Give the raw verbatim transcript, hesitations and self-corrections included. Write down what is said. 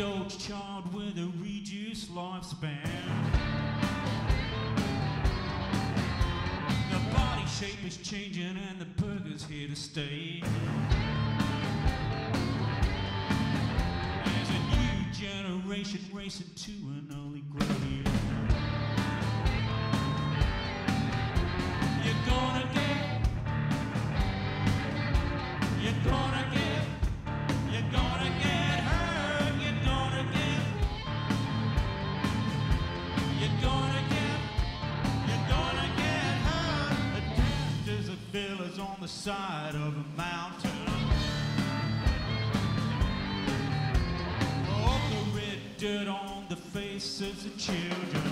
indulged child with a reduced lifespan. The body shape is changing and the burger's here to stay. There's a new generation racing to an early grave. You're gonna get, you're gonna get, you're gonna get hurt, you're gonna get, you're gonna get, you're gonna get hurt. The death is a village on the side of a mountain. All the red dirt on the faces of children.